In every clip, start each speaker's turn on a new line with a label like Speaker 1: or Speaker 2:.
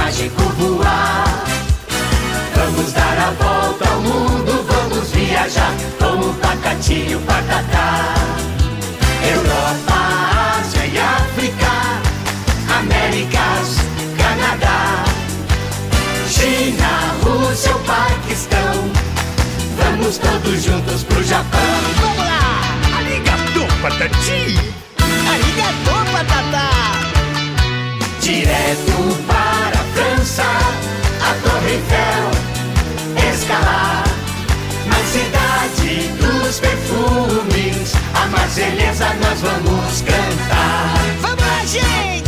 Speaker 1: mágico voar. Vamos dar a volta ao mundo, vamos viajar com o Patati e o Patatá. Europa, Ásia e África, Américas, Canadá, China, Rússia ou Paquistão. Vamos todos juntos pro Japão.
Speaker 2: Vamos lá! Arigato, Patati! Arigato, Patatá!
Speaker 1: Direto para a França, a Torre Eiffel, escalar na cidade dos perfumes, a Marselhesa nós vamos cantar.
Speaker 2: Vamos lá, gente!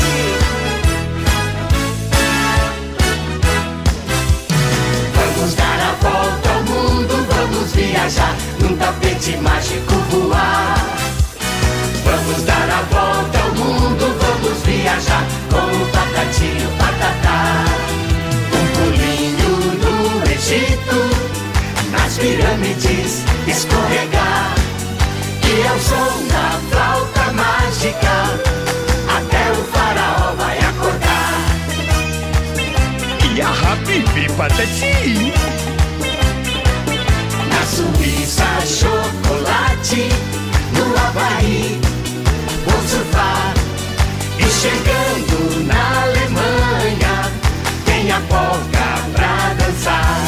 Speaker 1: Vamos dar a volta ao mundo, vamos viajar num tapete mágico voar. Vamos dar a volta ao mundo, vamos viajar com o Patati e o Patatá. Um pulinho no Egito, nas pirâmides escorregar, e ao som da flauta mágica até o faraó vai acordar.
Speaker 2: E a Habibi, Patati!
Speaker 1: Na Suíça chocolate, no Havaí vou surfar, e chegando na Alemanha tem a polca pra dançar.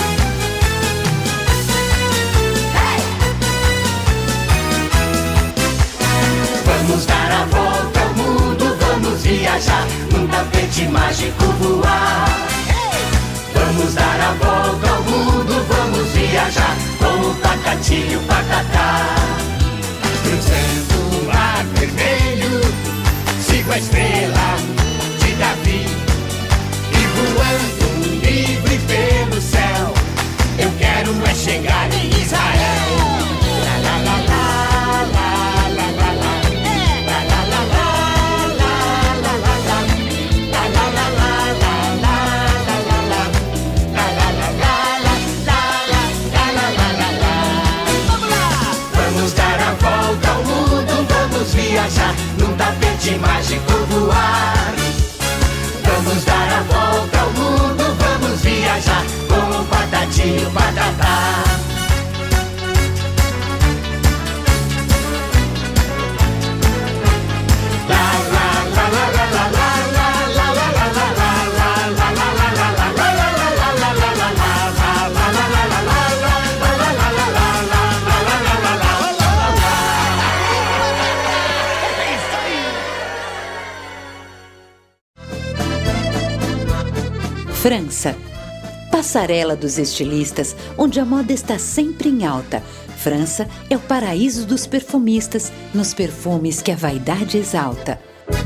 Speaker 1: Vamos dar a volta ao mundo, vamos viajar num tapete mágico voar. Vamos dar a volta ao mundo, vamos viajar com o Patati e o Patatá. Cruzando o Mar Vermelho, sigo a estrela de Davi, e voando livre pelo céu, eu quero é chegar em Israel. La la la la la la la la. La la la la la la la la. La la la la la la la la la. La la la la la la la la.
Speaker 2: Vamos lá!
Speaker 1: Vamos dar a volta ao mundo, vamos viajar num tapete mágico voar. Vamos dar a volta ao mundo, vamos viajar com o Patati e o Patatá.
Speaker 3: França, passarela dos estilistas, onde a moda está sempre em alta. França é o paraíso dos perfumistas, nos perfumes que a vaidade exalta.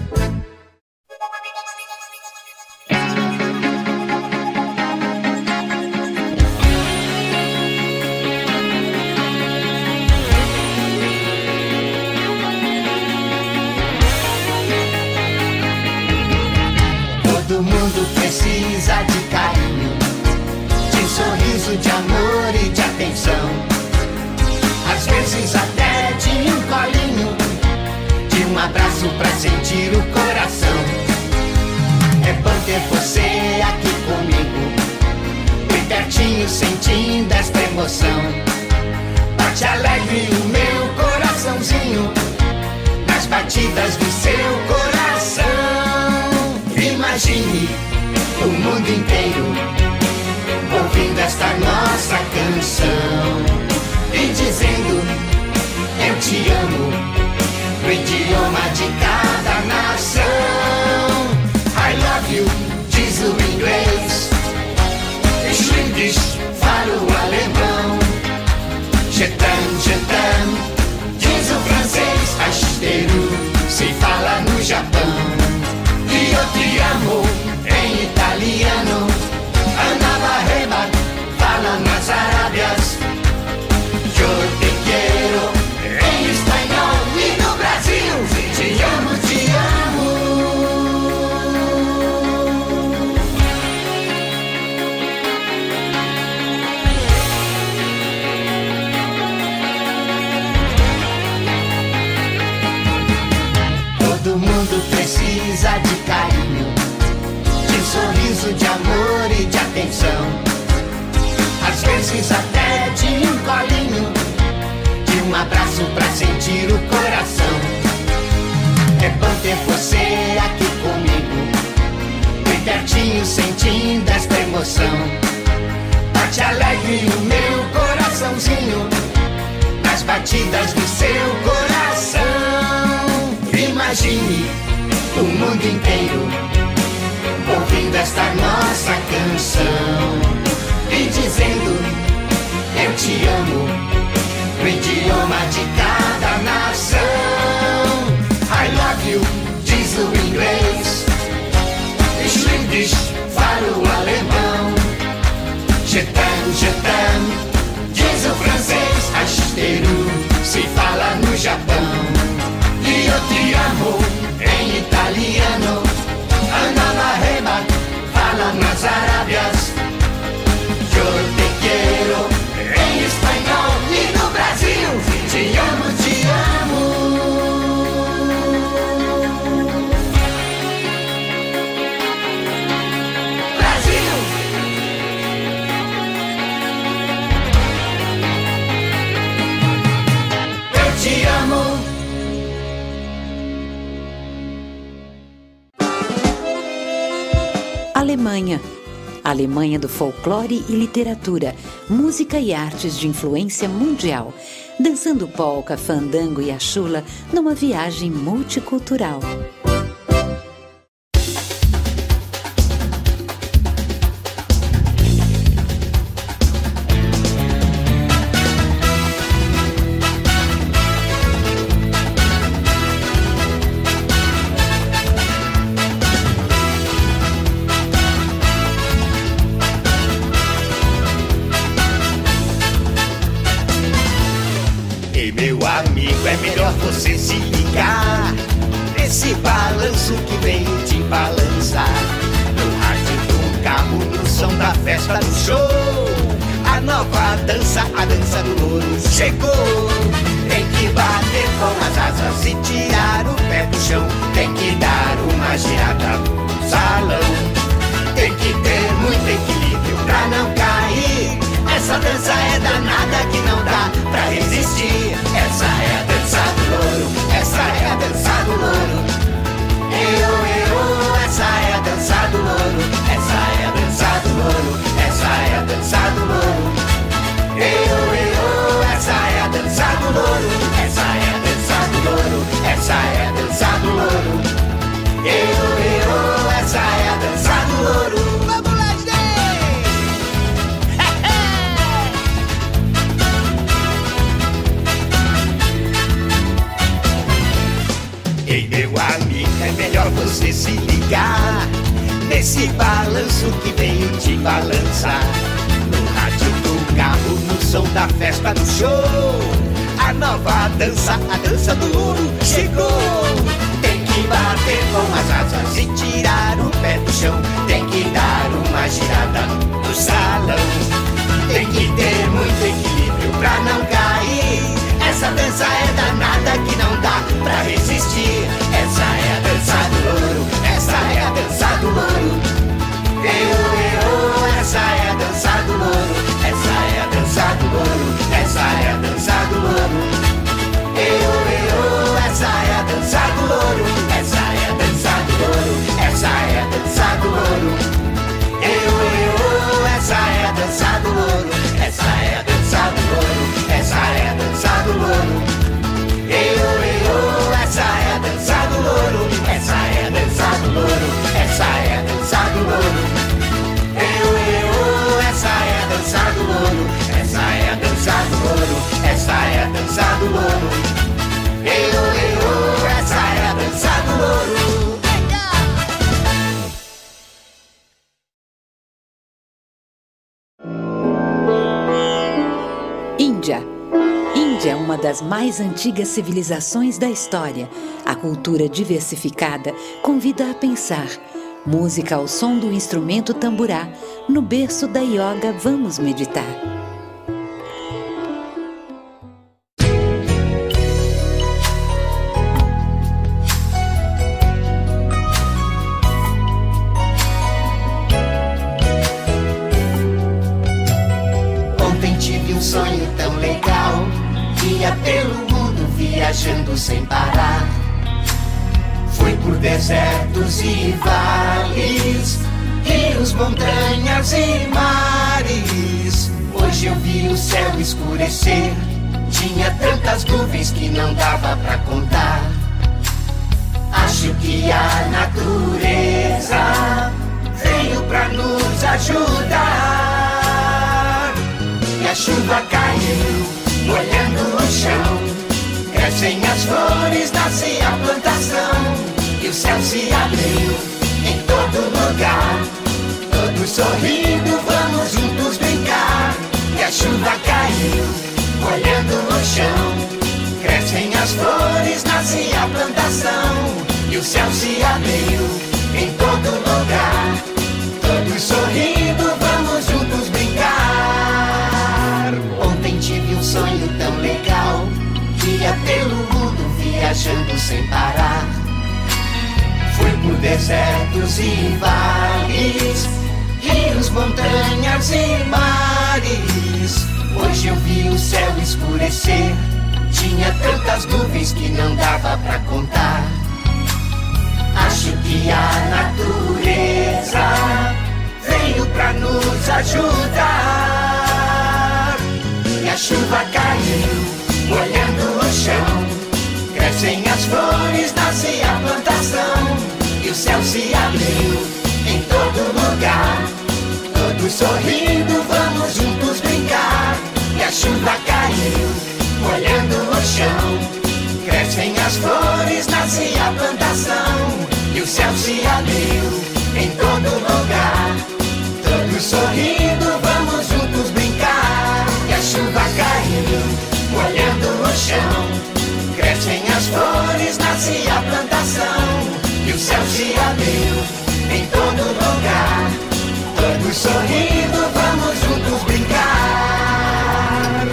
Speaker 1: Todo mundo precisa de carinho, de um sorriso, de amor e de atenção. Às vezes até de um colinho, de um abraço pra sentir o coração. É bom ter você aqui comigo, bem pertinho sentindo esta emoção. Bate alegre o meu coraçãozinho, nas batidas do seu coração. Imagine o mundo inteiro ouvindo esta nossa canção e dizendo eu te amo no idioma de cada nação. I love you, diz o inglês, Yiddish fala o alemão, je t'aime, diz o francês, asteiro se fala no Japão. E eu te amo em italiano, Ana Barreba fala nas Arábias. Eu te quero em espanhol e no Brasil te amo, te amo. Todo mundo precisa de carinho, de um sorriso, de amor atenção. Às vezes até de um colinho, de um abraço pra sentir o coração. É bom ter você aqui comigo, bem pertinho sentindo esta emoção. Bate alegre o meu coraçãozinho nas batidas do seu coração. Imagine o mundo inteiro ouvindo esta nossa canção e dizendo eu te amo no idioma de cada nação. I love you, diz o inglês, Yiddish fala o alemão, je t'aime, diz o francês, asteru se fala no Japão. E eu te amo em italiano, Ana Reba fala nas Arábias. Eu te quero em espanhol e no Brasil te amo, te amo. Brasil! Eu te amo.
Speaker 3: Alemanha. Alemanha do folclore e literatura, música e artes de influência mundial, dançando polca, fandango e a chula numa viagem multicultural.
Speaker 2: É melhor você se ligar nesse balanço que vem te balançar. No rádio do carro, no som da festa do show, a nova dança, a dança do louro chegou. Tem que bater com as asas e tirar o pé do chão. Tem que dar uma girada no salão. Tem que ter muito equilíbrio pra não cair. Essa dança é danada que não dá pra resistir. Essa é a dança do louro, essa é a dança do louro. Essa é a dança do louro, essa é a dança do louro, essa é a dança do louro. Essa é a dança do louro, essa é a dança do louro, essa é a dança do louro. Essa é a dança do louro. Vamos lá, Ei, meu amigo, é melhor você se ligar nesse balanço que veio te balançar. No rádio do carro, no som da festa do show, a nova dança, a dança do louro chegou. Tem que bater com as asas e tirar o pé do chão. Tem que dar uma girada no salão. Tem que ter muito equilíbrio pra não cair. Essa dança é danada que não dá pra resistir. Essa é a dança do louro, essa é a dança do louro. Essa é a dança do louro, essa é a dança do louro, essa é a dança do louro. Essa é a dança do louro, essa é a dança do louro, essa é a dança do louro. Essa é a dança do louro, essa é a dança do louro, essa é a dança do louro. Essa é a dança do louro, essa é a dança do louro, essa é a dança do louro. Essa é a dança do louro, essa é a dança do louro, essa é a dança do louro. Essa é a dança do louro.
Speaker 3: Índia. Índia é uma das mais antigas civilizações da história. A cultura diversificada convida a pensar. Música ao som do instrumento tamburá. No berço da yoga, vamos meditar.
Speaker 1: sonho tão legal. Ia pelo mundo viajando sem parar. Fui por desertos e vales, rios, montanhas e mares. Hoje eu vi o céu escurecer. Tinha tantas nuvens que não dava pra contar. Acho que a natureza veio pra nos ajudar. E a chuva caiu, molhando o chão. Crescem as flores, nasce a plantação. E o céu se abriu em todo lugar. Todos sorrindo, vamos juntos brincar. E a chuva caiu, molhando o chão. Crescem as flores, nasce a plantação. E o céu se abriu em todo lugar. Todos sorrindo, vamos juntos brincar. Ontem tive um sonho tão legal. Ia pelo mundo viajando sem parar. Fui por desertos e vales, rios, montanhas e mares. Hoje eu vi o céu escurecer. Tinha tantas nuvens que não dava pra contar. Acho que a natureza veio pra nos ajudar. E a chuva caiu, molhando o chão. Crescem as flores, nasce a plantação. E o céu se abriu em todo lugar. Todos sorrindo, vamos juntos brincar. E a chuva caiu, molhando o chão. Crescem as flores, nasce a plantação. E o céu se abriu em todo lugar. Todos sorrindo, vamos juntos brincar. E a chuva caiu, molhando o chão. Crescem as flores, nasce a plantação. E o céu se abriu em todo lugar. Todos sorrindo, vamos juntos brincar.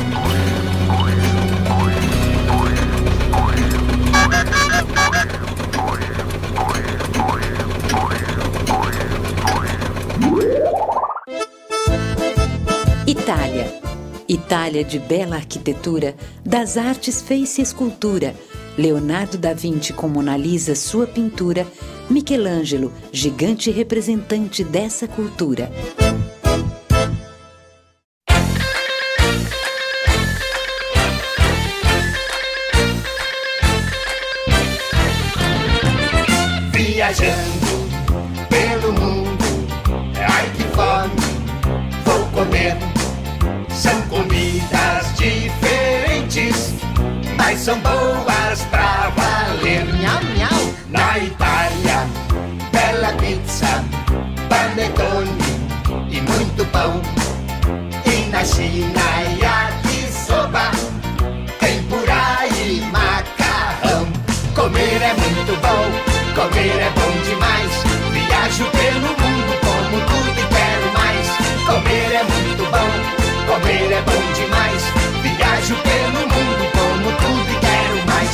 Speaker 3: Itália. Itália de bela arquitetura, das artes fez-se escultura. Leonardo da Vinci com Mona Lisa, sua pintura. Michelangelo, gigante representante dessa cultura.
Speaker 2: Viajando pelo mundo, ai que fome, vou comer. São comidas diferentes, mas são boas pra valer.
Speaker 1: Miau, miau.
Speaker 2: Na Itália, bela pizza, panetone e muito pão. E na China, yakisoba, tempurá e macarrão. Comer é muito bom, comer é bom demais. Viajo pelo mundo como tudo e quero mais. Comer é muito bom, comer é bom demais. Viajo pelo mundo como tudo e quero mais.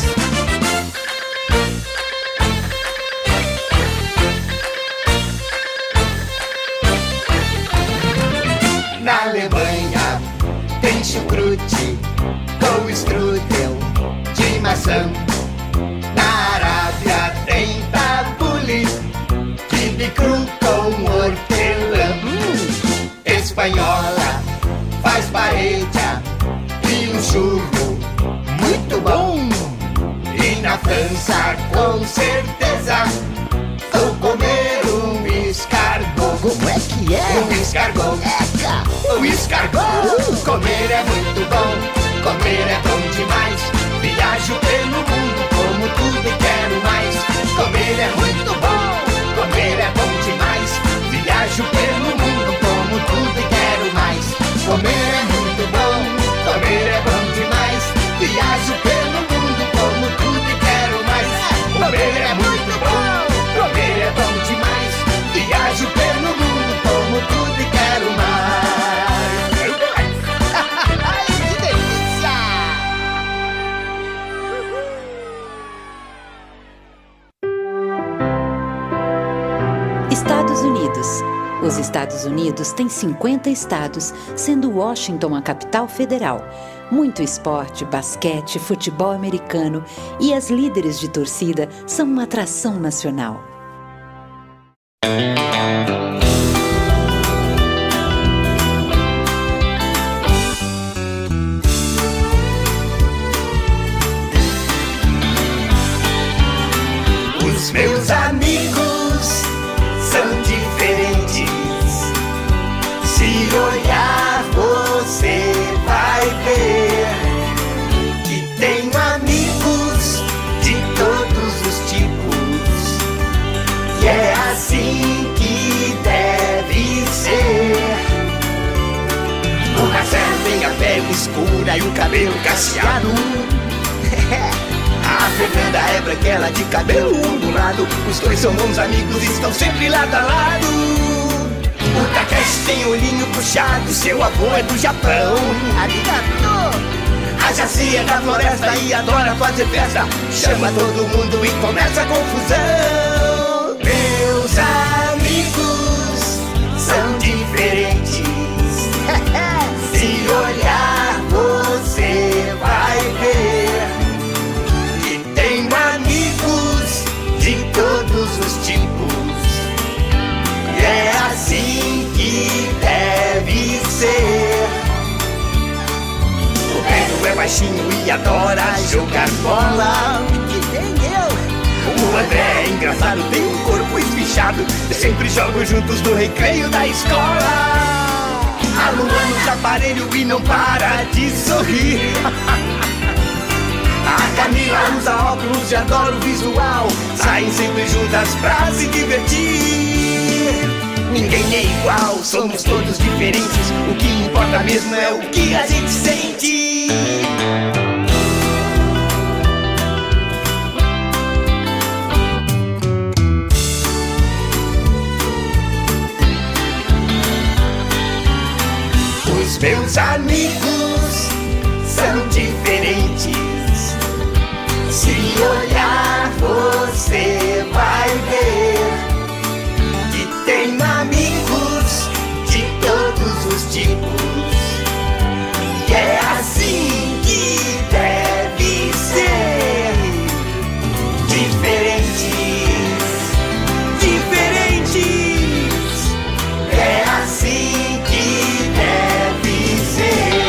Speaker 2: Na Alemanha tem chucrute com strudel de maçã. Na Arábia tem tabule, quibe cru com hortelã. Espanhola faz paella e um churro muito bom. E na França com certeza vou comer um escargot.
Speaker 1: Como é que é?
Speaker 2: Um escargot.
Speaker 1: Eca!
Speaker 2: Um escargot. Comer é muito bom, comer é bom demais. Viajo pelo mundo como tudo e quero mais. Comer é muito bom, comer é bom demais. Viajo pelo mundo como tudo e quero mais. Comer é muito bom, comer é bom demais. Viajo pelo mundo como tudo e quero mais. Comer é muito bom, comer é bom demais. Viajo pelo mundo como tudo e quero mais.
Speaker 1: Ai, que delícia!
Speaker 3: Estados Unidos. Os Os Estados Unidos têm 50 estados, sendo Washington a capital federal. Muito esporte, basquete, futebol americano e as líderes de torcida são uma atração nacional.
Speaker 2: Os meus amigos são diferentes. Se olhar você vai ver que tenho amigos de todos os tipos. E é assim que deve ser. O Marcelo tem a pele escura e o cabelo cacheado. A Fernanda é branquela de cabelo ondulado. Os dois são bons amigos e estão sempre lado a lado. O Takeshi tem olhinho puxado, seu avô é do Japão. Arigato! A Jaci é da floresta e adora fazer festa. Chama todo mundo e começa a confusão. Meus amigos são diferentes. Se olhar você vai ver que tenho amigos de todos os tipos. E é assim que deve ser. O Pedro é baixinho e adora jogar bola, que nem eu. O André é engraçado, tem um corpo esfichado. Sempre jogam juntos no recreio da escola. A Luana usa aparelho e não para de sorrir. A Camila usa óculos e adora o visual. Saem sempre juntas pra se divertir. Ninguém é igual, somos todos diferentes. O que importa mesmo é o que a gente sente. Os meus amigos são diferentes. Se olhar você vai ver que tenho amigos de todos os tipos. E é assim que deve ser. Diferentes, diferentes. É assim que deve ser.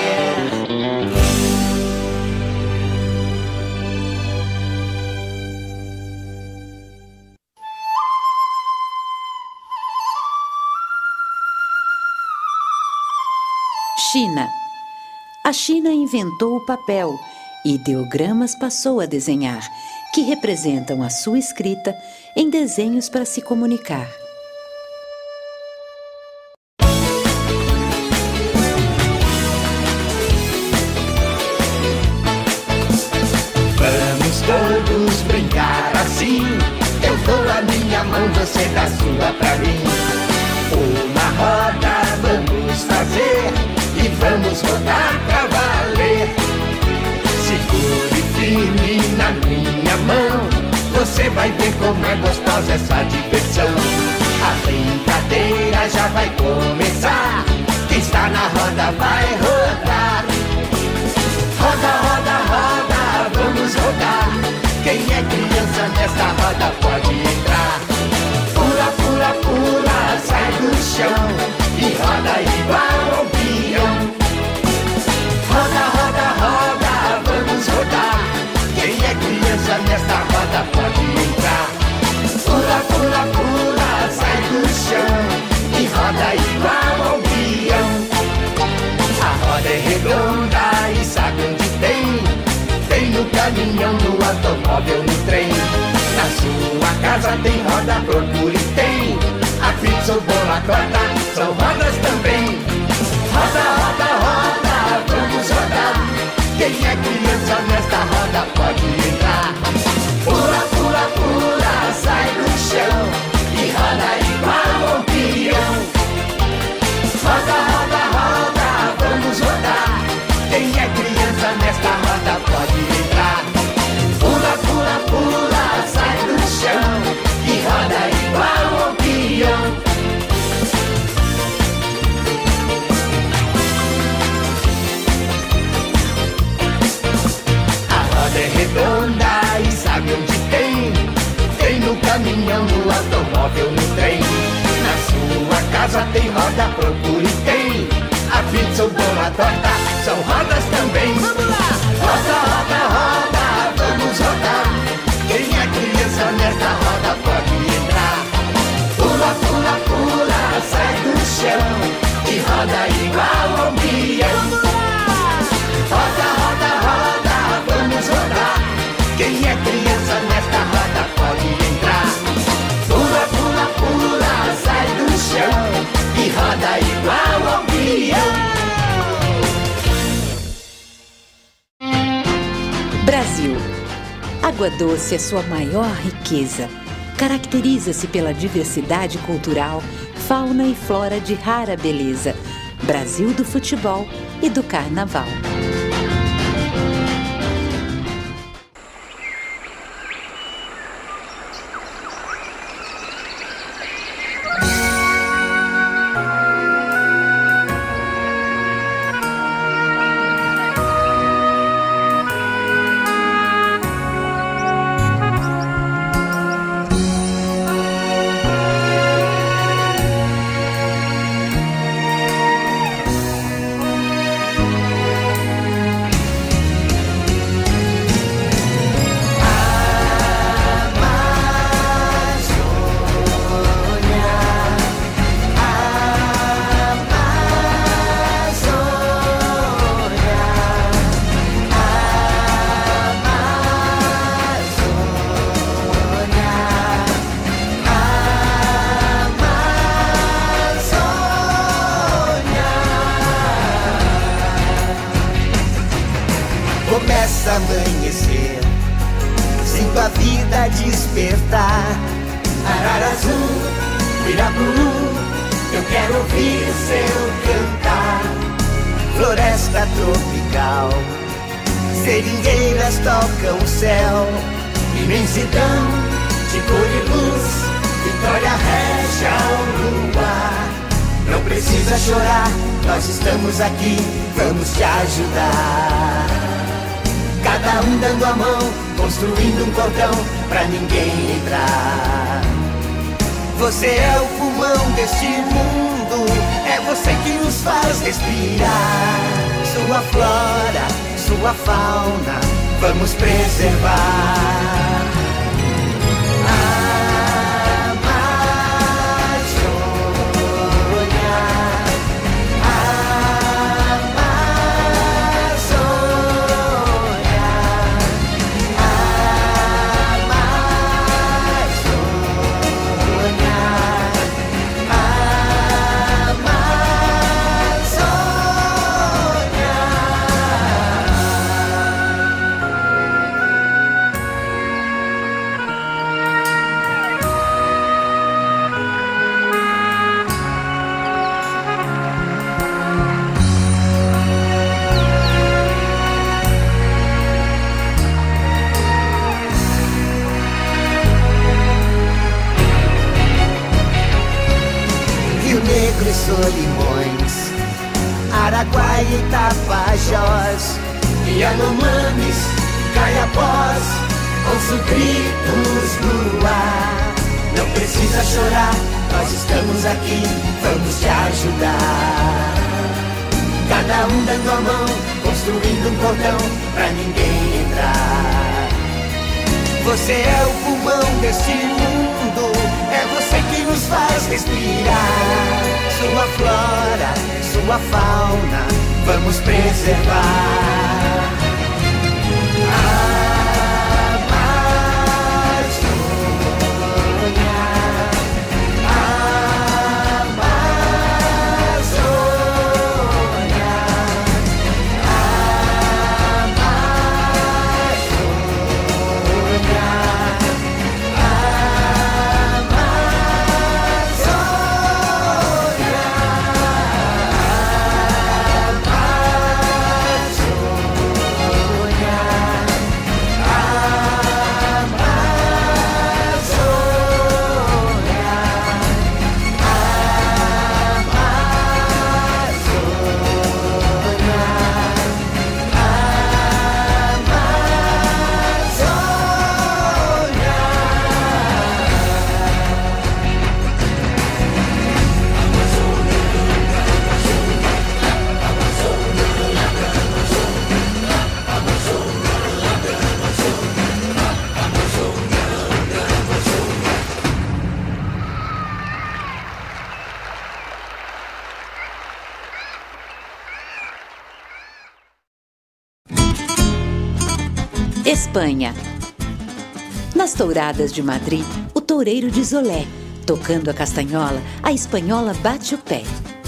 Speaker 3: China. A China inventou o papel e ideogramas passou a desenhar, que representam a sua escrita em desenhos para se comunicar.
Speaker 2: Vamos todos brincar assim. Eu dou a minha mão, você dá a sua pra mim. Uma roda vamos fazer e vamos rodar pra valer. Segure firme na minha mão, você vai ver como é gostosa essa diversão. A brincadeira já vai começar, quem está na roda vai rodar. Roda, roda, roda, vamos rodar. Quem é criança nesta roda pode entrar. Pula, pula, pula, sai do chão e roda igual ao peão. Roda, roda, roda, vamos rodar. Quem é criança nesta roda pode entrar. Pula, pula, pula, sai do chão e roda igual ao peão. A roda é redonda e sabe onde tem? Tem no caminhão, no automóvel, no trem. Na sua casa tem roda, procure tem. A pizza, o bolo, a torta são rodas também. Roda, roda, roda, vamos rodar. Quem é criança nesta roda pode entrar. Pula, pula, pula, sai do chão e roda igual ao peão. Roda, roda, roda, vamos rodar. Quem é criança nesta roda pode entrar. Pula, pula, pula, sai do chão e roda igual ao peão. roda, procure e tem. A pizza, o bom, a torta, são rodas também. Vamos lá! Roda, roda, roda, vamos rodar. Quem é criança nesta roda pode entrar. Pula, pula, pula, sai do chão e roda igual ao peão. Roda, roda, roda, vamos rodar. Quem é criança nesta roda pode entrar. Pula, pula, pula, sai do chão e roda igual ao peão.
Speaker 3: Brasil. Água Doce é sua maior riqueza. Caracteriza-se pela diversidade cultural, fauna e flora de rara beleza. Brasil do futebol e do carnaval.
Speaker 2: Começa a amanhecer, sinto a vida despertar. Arara azul, Pirapuru, eu quero ouvir seu cantar. Floresta tropical, seringueiras tocam o céu. Imensidão de cor e luz, Vitória rege ao luar. Não precisa chorar, nós estamos aqui, vamos te ajudar. Cada um dando a mão, construindo um cordão pra ninguém entrar. Você é o pulmão deste mundo, é você que nos faz respirar. Sua flora, sua fauna, vamos preservar. Solimões, Araguaia e Tapajós, Yanomamis, Caiapós, ouço gritos no ar. Não precisa chorar, nós estamos aqui, vamos te ajudar. Cada um dando a mão, construindo um cordão pra ninguém entrar. Você é o pulmão deste mundo, é você que nos faz respirar. Sua flora, sua fauna, vamos preservar.
Speaker 3: Espanha. Nas touradas de Madrid, o toureiro diz olé. Tocando a castanhola, a espanhola bate o pé.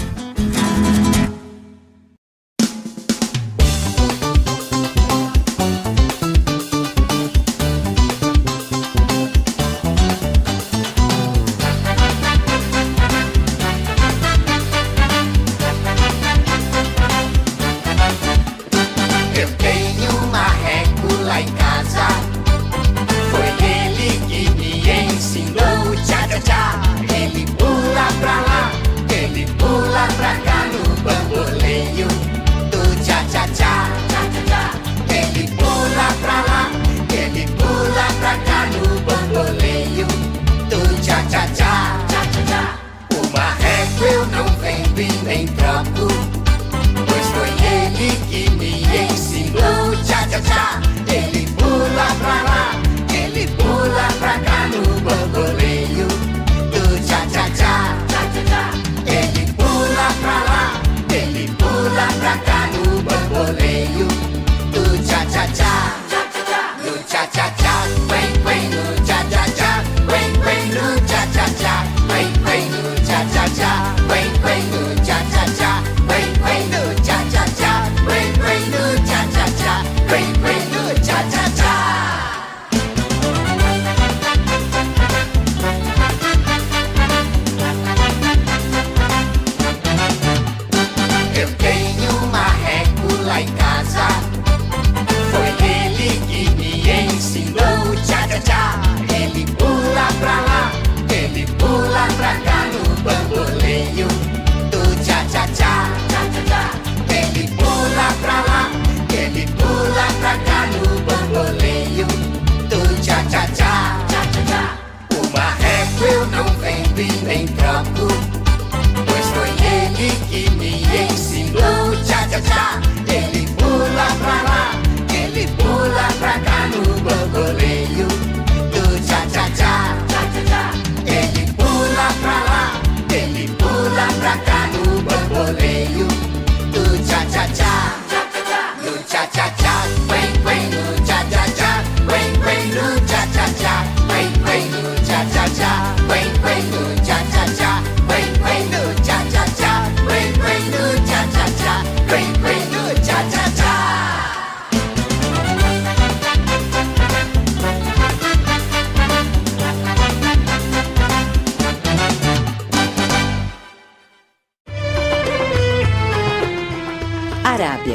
Speaker 3: Arábia.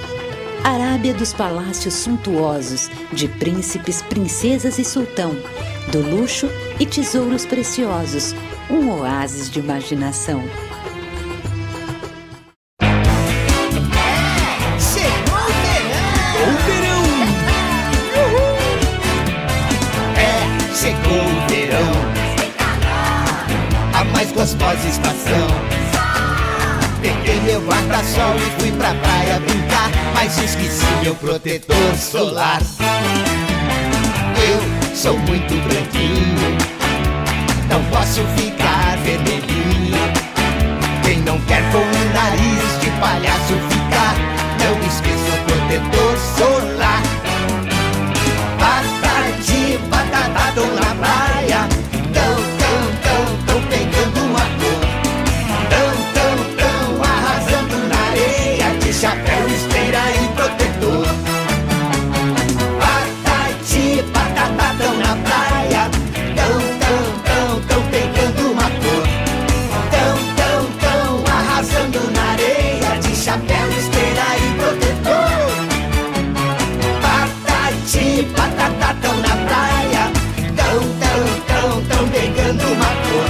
Speaker 3: Arábia dos palácios suntuosos, de príncipes, princesas e sultão, do luxo e tesouros preciosos, um oásis de imaginação.
Speaker 2: Chegou o verão! Chegou o verão, a mais gostosa estação. Peguei meu guarda-sol e fui pra praia brincar, mas esqueci meu protetor solar. Eu sou muito branquinho, não posso ficar vermelhinho. Quem não quer com o nariz de palhaço ficar, não esqueça o protetor solar. Patati, patata, tão na praia, tão pegando uma cor. Tão arrasando na areia, de chapéu, esteira e protetor. Patati, patata, tão na praia, tão pegando uma cor. Tão arrasando na areia, de chapéu, esteira e protetor. Patati, patata, tão na praia, tão pegando uma cor.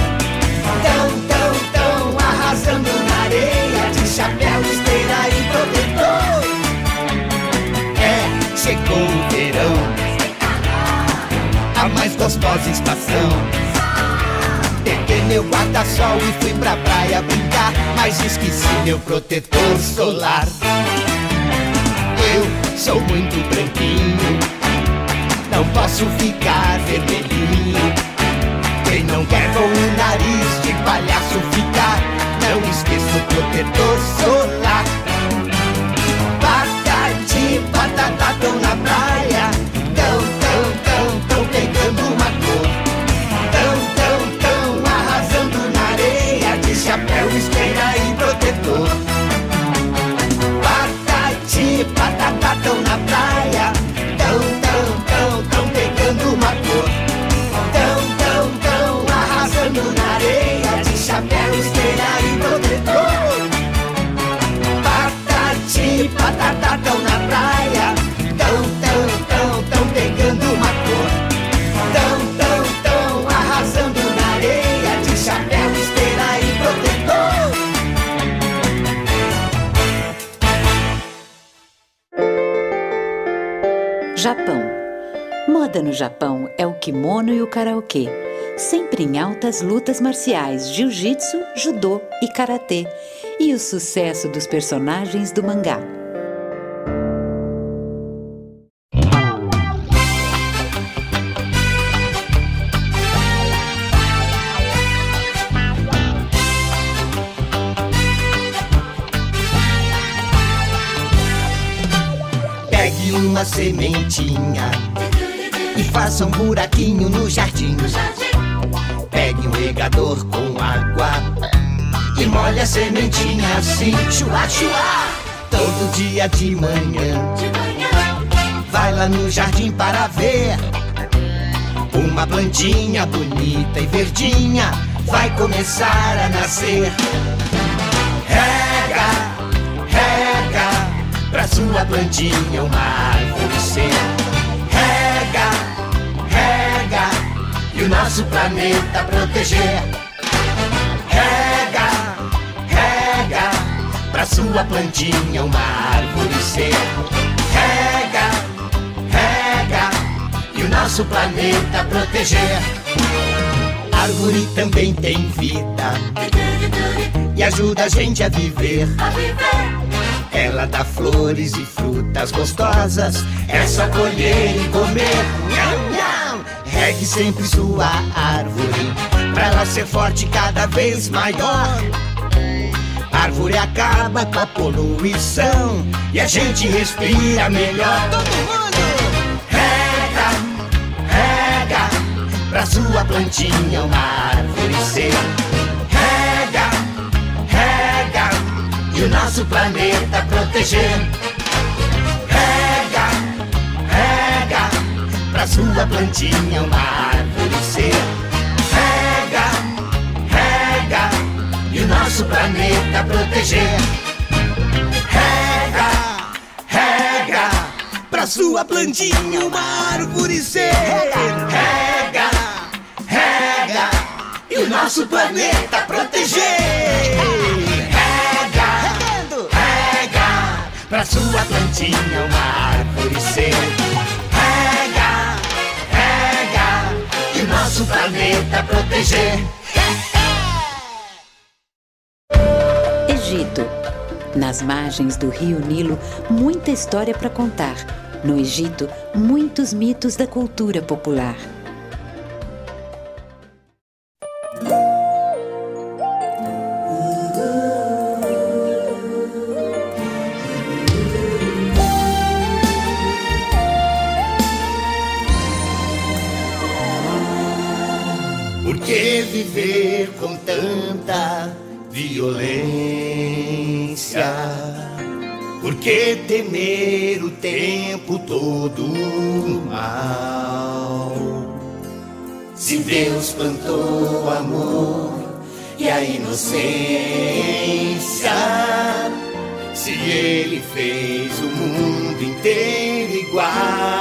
Speaker 2: Tão arrasando na areia, de chapéu, esteira e protetor. Chegou o verão, a mais gostosa estação. Peguei meu guarda-sol e fui pra praia brincar, mas esqueci meu protetor solar. Eu sou muito branquinho, não posso ficar vermelhinho. Quem não quer com o nariz de palhaço ficar, não esqueça o protetor solar. Patati, patata, tão na praia,
Speaker 3: Japão. Moda no Japão é o kimono e o karaokê, sempre em altas lutas marciais, jiu-jitsu, judô e karatê, e o sucesso dos personagens do mangá.
Speaker 2: Pegue uma sementinha e faça um buraquinho no jardim. Pegue um regador com água e molhe a sementinha assim, chua, chua. Todo dia de manhã, vai lá no jardim para ver uma plantinha bonita e verdinha vai começar a nascer. Rega, rega, pra sua plantinha uma árvore ser. Rega, rega, e o nosso planeta proteger. Rega, rega, pra sua plantinha uma árvore ser. Rega, rega, e o nosso planeta proteger. Árvore também tem vida e ajuda a gente a viver. Ela dá flores e frutas gostosas, é só colher e comer. Nham, nham. Regue sempre sua árvore, pra ela ser forte cada vez maior. Árvore acaba com a poluição e a gente respira melhor. Todo mundo! Rega, rega, pra sua plantinha uma árvore ser. Rega, rega, e o nosso planeta proteger. Rega, rega, pra sua plantinha uma árvore ser. Rega, rega, e o nosso planeta proteger. Rega, rega, pra sua plantinha uma árvore ser. Rega, rega, e o nosso planeta proteger. Pra sua plantinha uma árvore ser. Rega, rega, e o nosso planeta proteger.
Speaker 3: Egito. Nas margens do rio Nilo, muita história para contar. No Egito, muitos mitos da cultura popular.
Speaker 2: Por que viver com tanta violência? Por que temer o tempo todo o mal? Se Deus plantou amor e a inocência, se Ele fez o mundo inteiro igual,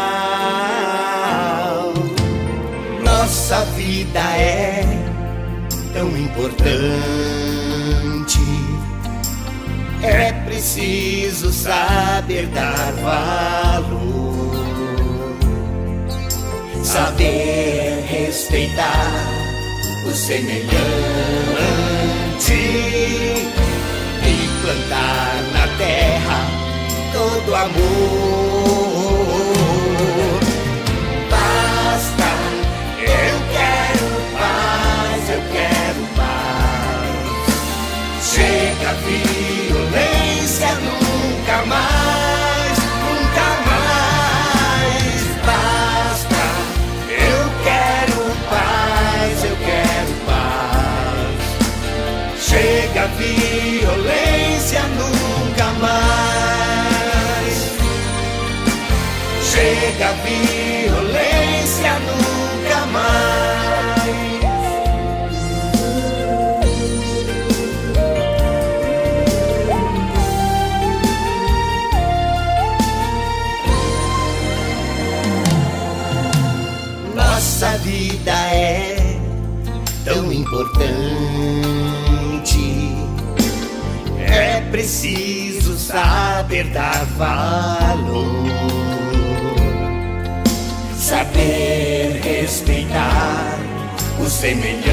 Speaker 2: nossa vida é tão importante. É preciso saber dar valor, saber respeitar o semelhante e plantar na terra todo amor. Basta, eu quero paz, eu quero paz. Chega a violência, nunca mais, nunca mais. Basta, eu quero paz, eu quero paz. Chega a violência, nunca mais. Chega a violência, nunca mais. Nossa vida é tão importante. É preciso saber dar valor, saber respeitar o semelhante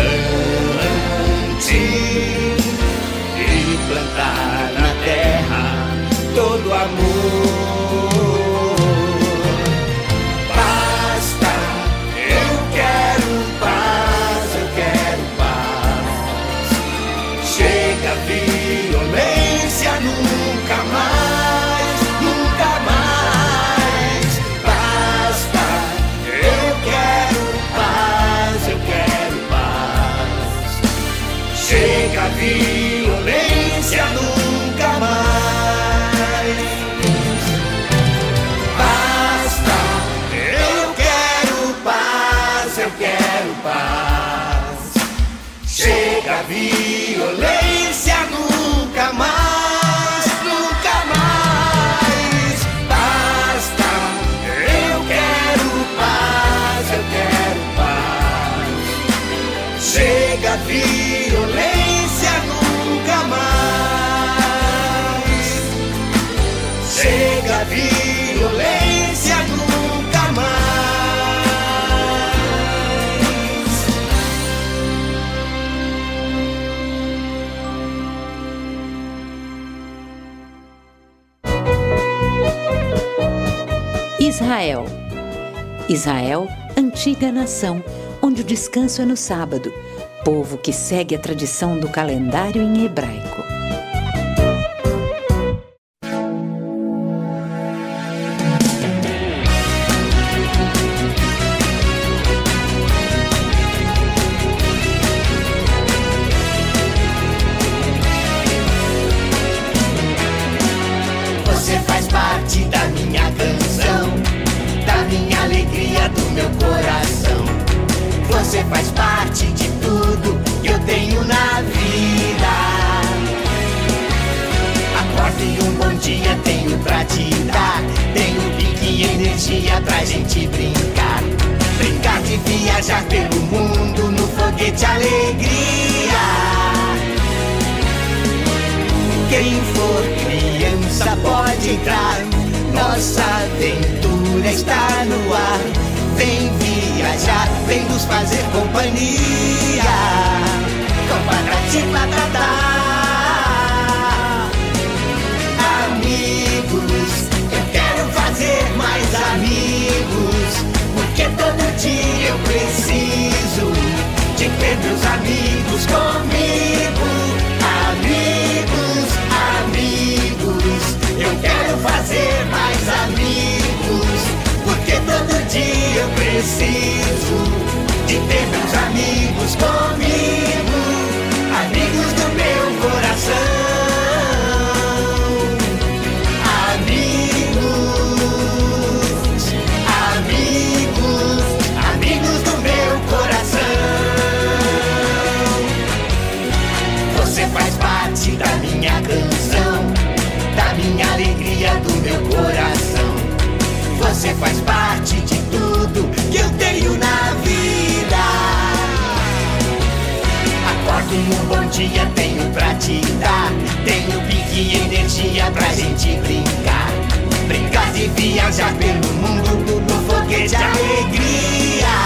Speaker 2: e plantar na terra todo amor. Basta, eu quero paz, eu quero paz. Chega a violência, nunca mais, nunca mais. Basta, eu quero paz, eu quero paz. Chega a violência, nunca mais. Basta, eu quero paz, eu quero paz. Chega a violência, nunca mais, nunca mais. Basta, eu quero paz, eu quero paz. Chega a violência, nunca mais. Chega a violência, nunca mais.
Speaker 3: Israel. Israel, antiga nação, onde o descanso é no sábado, povo que segue a tradição do calendário em hebraico.
Speaker 2: Você faz parte da minha canção, da minha alegria, do meu coração. Você faz parte de tudo que eu tenho na vida. Acordo e um bom dia tenho pra te dar. Tenho pique e energia pra gente brincar. Brincar de viajar pelo mundo no foguete alegria. Quem for criança pode entrar, nossa aventura está no ar. Vem viajar, vem nos fazer companhia. Com patati patatá. Amigos, eu quero fazer mais amigos, porque todo dia eu preciso de ter meus amigos comigo. Amigos, amigos, eu quero fazer mais amigos, porque todo dia eu preciso de ter meus amigos comigo. Amigos do meu coração. Amigos, amigos, amigos do meu coração. Você faz parte da minha canção, da minha alegria, do meu coração. Você faz parte de tudo que eu tenho na vida. Acordo e um bom dia tenho pra te dar. Tenho pique e energia pra gente brincar. Brincar de viajar pelo mundo no foguete alegria.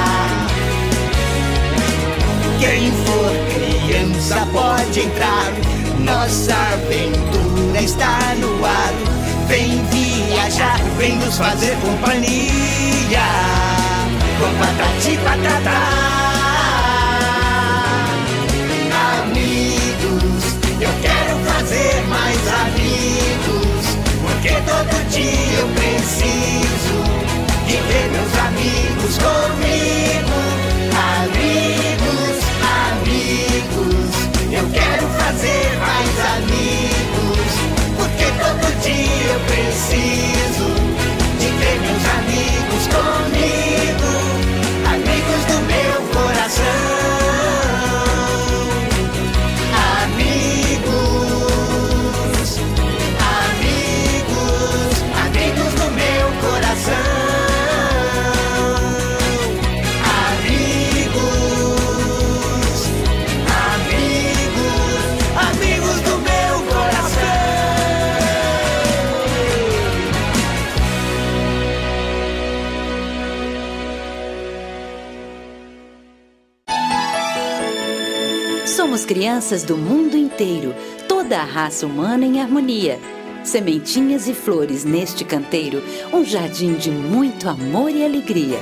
Speaker 2: Quem for criança pode entrar, nossa aventura está no ar. Vem viajar, vem nos fazer companhia. Com patati patatá. Amigos, eu quero fazer mais amigos, porque todo dia eu preciso de ter meus amigos comigo. Amigos, amigos, eu quero fazer mais amigos, porque todo dia eu preciso de ter meus amigos comigo. Amigos do meu coração.
Speaker 3: as crianças do mundo inteiro, toda a raça humana em harmonia. Sementinhas e flores neste canteiro, um jardim de muito amor e alegria.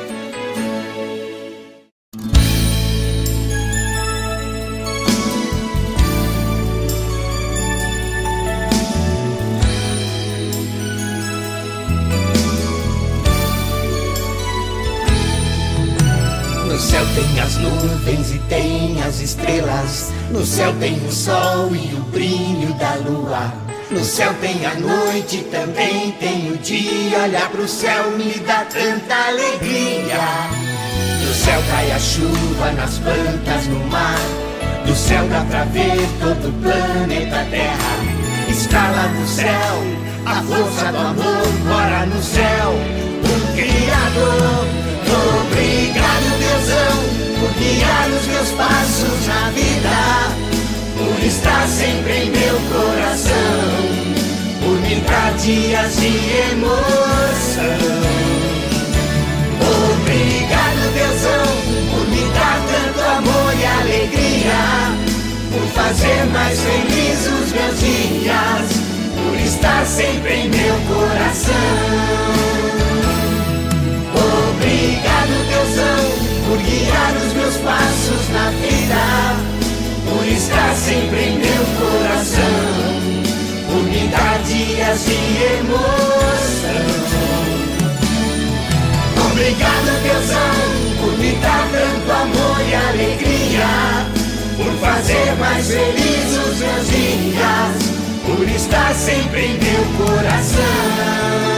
Speaker 2: No céu tem as nuvens e tem as estrelas. No céu tem o sol e o brilho da lua. No céu tem a noite e também tem o dia. Olhar pro céu me dá tanta alegria. Do céu cai a chuva nas plantas no mar. Do céu dá pra ver todo o planeta Terra. Está lá no céu, a força do amor mora no céu. O Criador. Obrigado, Deusão, por guiar os meus passos na vida, por estar sempre em meu coração, por me dar dias de emoção. Obrigado, Deusão, por me dar tanto amor e alegria, por fazer mais felizes os meus dias, por estar sempre em meu coração. Obrigado, Deusão, por guiar os meus passos na vida, por estar sempre em meu coração, por me dar dias de emoção. Obrigado, Deusão, por me dar tanto amor e alegria, por fazer mais felizes os meus dias, por estar sempre em meu coração.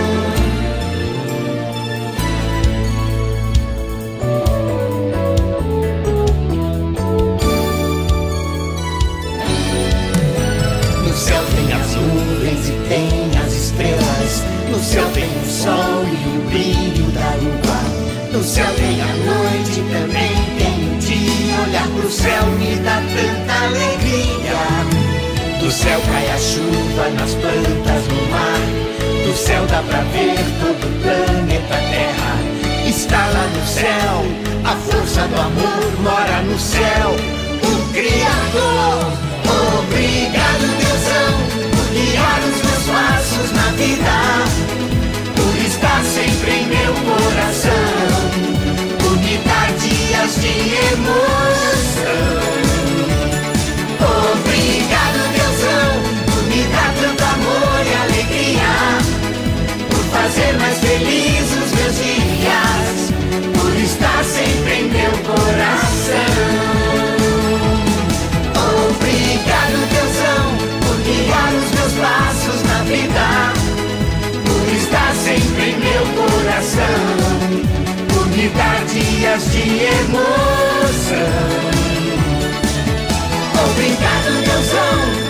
Speaker 2: Tem as estrelas, no céu tem o sol e o brilho da lua. No céu tem a noite, também tem o dia. Olhar pro céu me dá tanta alegria. Do céu cai a chuva nas plantas no mar. Do céu dá pra ver todo o planeta Terra. Está lá no céu, a força do amor mora no céu. O Criador, obrigado, Deusão, guiar os meus passos na vida, por estar sempre em meu coração, por me dar dias de emoção. Obrigado, Deusão, por me dar tanto amor e alegria, por fazer mais felizes os meus dias, por estar sempre em meu coração. Obrigado, Deusão, por guiar os meus passos na vida, por estar sempre em meu coração, por me dar dias de emoção. Obrigado, Deusão,